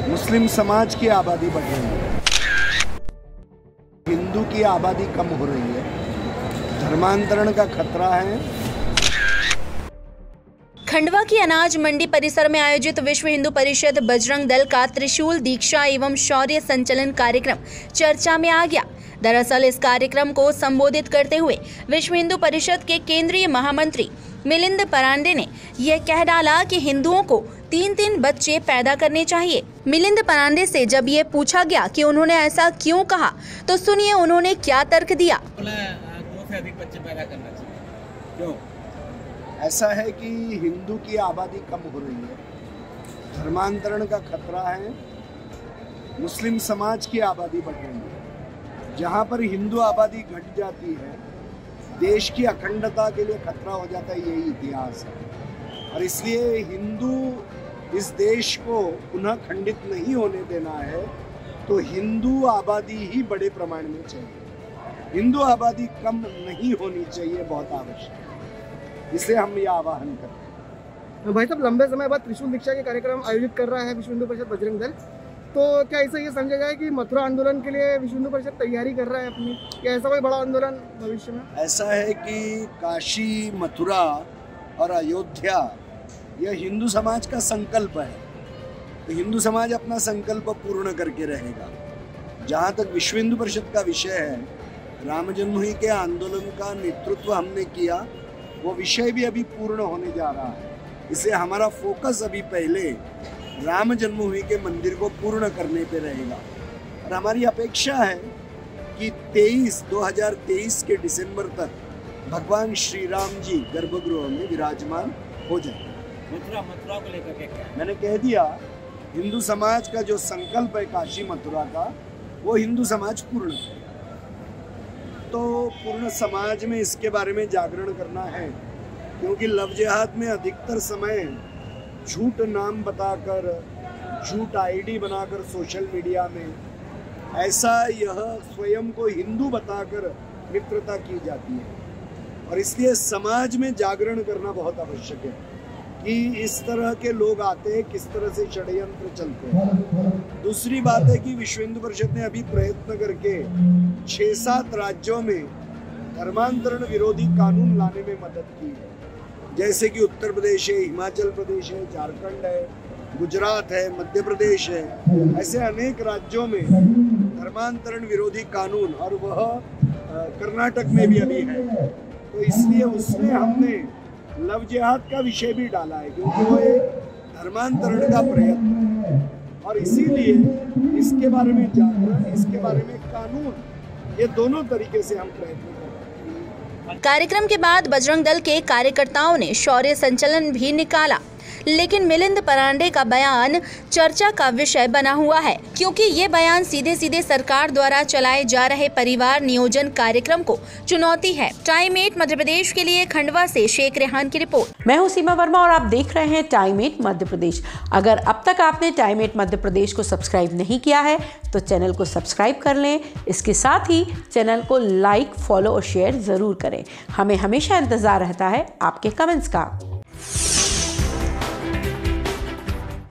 मुस्लिम समाज की आबादी बढ़ रही है, हिंदू की आबादी कम हो रही है, धर्मांतरण का खतरा है। खंडवा की अनाज मंडी परिसर में आयोजित विश्व हिंदू परिषद बजरंग दल का त्रिशूल दीक्षा एवं शौर्य संचलन कार्यक्रम चर्चा में आ गया। दरअसल इस कार्यक्रम को संबोधित करते हुए विश्व हिंदू परिषद के केंद्रीय महामंत्री मिलिंद परांडे ने यह कह डाला कि हिंदुओं को 3-3 बच्चे पैदा करने चाहिए। मिलिंद परांडे से जब ये पूछा गया कि उन्होंने ऐसा क्यों कहा, तो सुनिए उन्होंने क्या तर्क दिया। 2 से अधिक बच्चे पैदा करना चाहिए। क्यों? ऐसा है कि हिंदू की आबादी कम हो रही है, धर्मांतरण का खतरा है, मुस्लिम समाज की आबादी बढ़ रही है। जहाँ पर हिंदू आबादी घट जाती है, देश की अखंडता के लिए खतरा हो जाता है, यही इतिहास है। और इसलिए हिंदू इस देश को पुनः खंडित नहीं होने देना है, तो हिंदू आबादी ही बड़े प्रमाण में चाहिए, हिंदू आबादी कम नहीं होनी चाहिए, बहुत आवश्यक है। इसलिए हम ये आह्वान करते हैं। भाई साहब, लंबे समय बाद त्रिशूल दीक्षा के कार्यक्रम आयोजित कर रहा है विश्व हिंदू परिषद बजरंग दल, तो क्या ऐसा ये समझा जाए कि मथुरा आंदोलन के लिए विश्व हिंदू परिषद तैयारी कर रहा है अपनी, या ऐसा कोई बड़ा आंदोलन भविष्य में? ऐसा है कि काशी, मथुरा और अयोध्या यह हिंदू समाज का संकल्प है, तो हिंदू समाज अपना संकल्प पूर्ण करके रहेगा। जहाँ तक विश्व हिंदू परिषद का विषय है, राम जन्मभूमि के आंदोलन का नेतृत्व हमने किया, वो विषय भी अभी पूर्ण होने जा रहा है। इसलिए हमारा फोकस अभी पहले राम जन्मभूमि के मंदिर को पूर्ण करने पे रहेगा, और हमारी अपेक्षा है कि 2023 के दिसंबर तक भगवान श्री राम जी गर्भगृह में विराजमान हो जाए। मथुरा को लेकर के क्या? मैंने कह दिया, हिंदू समाज का जो संकल्प है काशी मथुरा का, वो हिंदू समाज पूर्ण है। तो पूर्ण समाज में इसके बारे में जागरण करना है, क्योंकि लव जिहाद में अधिकतर समय झूठ नाम बताकर, झूठ आईडी बनाकर सोशल मीडिया में ऐसा यह स्वयं को हिंदू बताकर मित्रता की जाती है। और इसलिए समाज में जागरण करना बहुत आवश्यक है कि इस तरह के लोग आते हैं, किस तरह से षड्यंत्र चलते हैं। दूसरी बात है कि विश्व हिंदू परिषद ने अभी प्रयत्न करके 6-7 राज्यों में धर्मांतरण विरोधी कानून लाने में मदद की है, जैसे कि उत्तर प्रदेश है, हिमाचल प्रदेश है, झारखंड है, गुजरात है, मध्य प्रदेश है। ऐसे अनेक राज्यों में धर्मांतरण विरोधी कानून, और वह कर्नाटक में भी अभी है। तो इसलिए उसमें हमने लव जिहाद का विषय भी डाला है, क्योंकि वो एक धर्मांतरण का प्रयत्न है, और इसीलिए इसके बारे में जागरण, इसके बारे में कानून, ये दोनों तरीके से हम प्रयत्न करते हैं। कार्यक्रम के बाद बजरंग दल के कार्यकर्ताओं ने शौर्य संचलन भी निकाला, लेकिन मिलिंद परांडे का बयान चर्चा का विषय बना हुआ है, क्योंकि ये बयान सीधे सीधे सरकार द्वारा चलाए जा रहे परिवार नियोजन कार्यक्रम को चुनौती है। टाइम 8 मध्य प्रदेश के लिए खंडवा से शेख रेहान की रिपोर्ट। मैं हूं सीमा वर्मा और आप देख रहे हैं टाइम 8 मध्य प्रदेश। अगर अब तक आपने टाइम 8 मध्य प्रदेश को सब्सक्राइब नहीं किया है तो चैनल को सब्सक्राइब कर लें। इसके साथ ही चैनल को लाइक, फॉलो और शेयर जरूर करें। हमें हमेशा इंतजार रहता है आपके कमेंट्स का।